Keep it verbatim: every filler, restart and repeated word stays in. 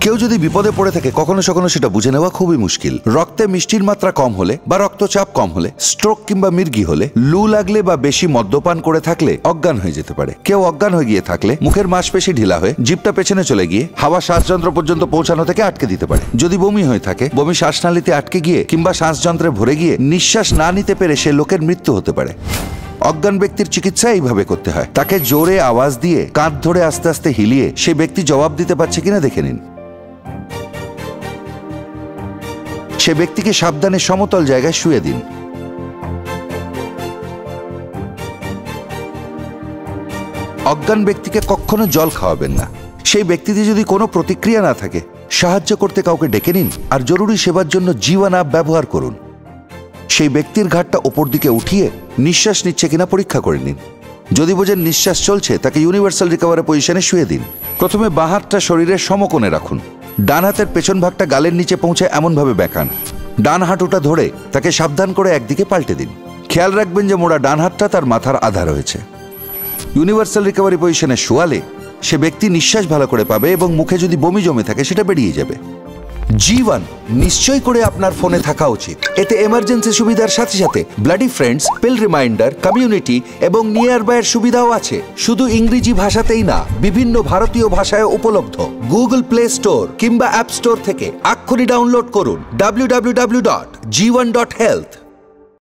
কেউ যদি বিপদে পড়ে থাকে কখনো কখনো সেটা বুঝে নেওয়া খুবই মুশকিল। রক্তে মিষ্টির মাত্রা কম হলে বা রক্তচাপ কম হলে, স্ট্রোক কিংবা মির্গি হলে, লু লাগলে বা বেশি মদ্যপান করে থাকলে অজ্ঞান হয়ে যেতে পারে। কেউ অজ্ঞান হয়ে গিয়ে থাকলে মুখের মাংসপেশি ঢিলা হয়ে জিভটা পেছনে চলে গিয়ে হাওয়া শ্বাসযন্ত্র পর্যন্ত পৌঁছানো থেকে আটকে দিতে পারে। যদি বমি হয়ে থাকে, বমি শ্বাসনালীতে আটকে গিয়ে কিংবা শ্বাসযন্ত্রে ভরে গিয়ে নিঃশ্বাস না নিতে পেরে সে লোকের মৃত্যু হতে পারে। অজ্ঞান ব্যক্তির চিকিৎসা এইভাবে করতে হয়। তাকে জোরে আওয়াজ দিয়ে কাঁধ ধরে আস্তে আস্তে হিলিয়ে সে ব্যক্তি জবাব দিতে পারছে কিনা দেখে নিন। সে ব্যক্তিকে সাবধানে সমতল জায়গায় শুয়ে দিন। অজ্ঞান ব্যক্তিকে কখনো জল খাওয়াবেন না। সেই ব্যক্তিতে যদি কোনো প্রতিক্রিয়া না থাকে, সাহায্য করতে কাউকে ডেকে নিন আর জরুরি সেবার জন্য জীবন অ্যাপ ব্যবহার করুন। সেই ব্যক্তির ঘাটটা ওপর দিকে উঠিয়ে নিঃশ্বাস নিচ্ছে কিনা পরীক্ষা করে নিন। যদি বোঝেন নিঃশ্বাস চলছে, তাকে ইউনিভার্সাল রিকভারি পজিশনে শুয়ে দিন। প্রথমে বাঁ হাতটা শরীরের সমকোণে রাখুন। ডান হাতের পেছন ভাগটা গালের নিচে পৌঁছে এমনভাবে বেঁকান। ডান হাঁটুটা ধরে তাকে সাবধান করে একদিকে পাল্টে দিন। খেয়াল রাখবেন যে মোড়া ডান হাতটা তার মাথার আধা রয়েছে। ইউনিভার্সাল রিকভারি পজিশনে শোয়ালে সে ব্যক্তি নিঃশ্বাস ভালো করে পাবে এবং মুখে যদি বমি জমে থাকে সেটা বেরিয়ে যাবে। জীবন নিশ্চয় করে আপনার ফোনে থাকা উচিত। এতে এমার্জেন্সি সুবিধার সাথে সাথে blood friends, pill reminder, community এবং নিয়ার বাইয়ের সুবিধাও আছে। শুধু ইংরেজি ভাষাতেই না, বিভিন্ন ভারতীয় ভাষায় উপলব্ধ। গুগল প্লে স্টোর কিংবা অ্যাপ স্টোর থেকে এক্ষুনি ডাউনলোড করুন W W W dot Jeevan dot health.